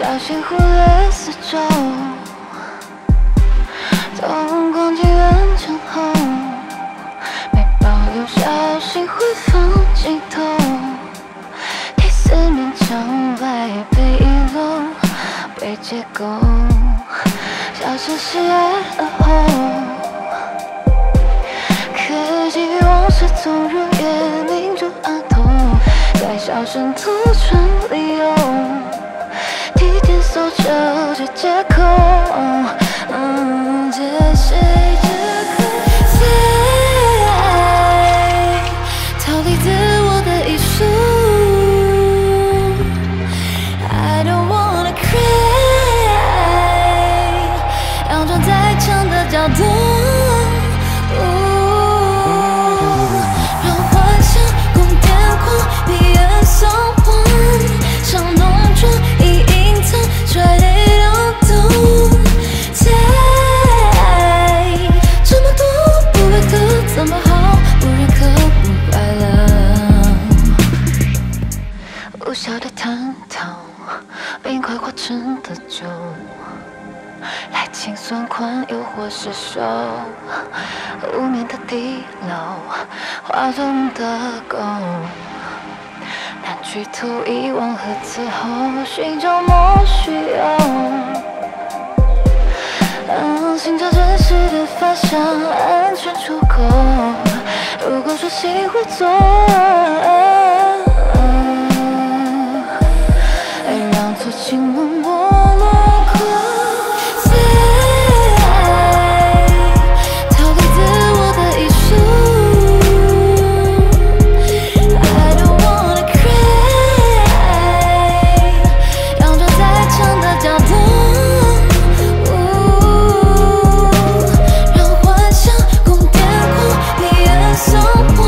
小心忽略四周，灯光进远程后，没保留，小心会放镜头。第四面墙外被遗漏，被解构，小城市越而后，科技与往事总如夜凝住额头，在小声吐出理由。 搜着这借口，借谁这个飞，逃离自我的艺术。I don't wanna cry， 佯装在墙的角度，让幻想供电光，彼岸送完，像浓妆一。 垂泪流动，在这么多不为何怎么好？不认可不快乐，无效的探讨，冰块化成的酒，来清算款又或是手，无眠的地牢，画中的狗。 难去图遗忘和此后，寻找莫须有。寻找真实的方向，安全出口。如果说心会做，让错情默默落空。 So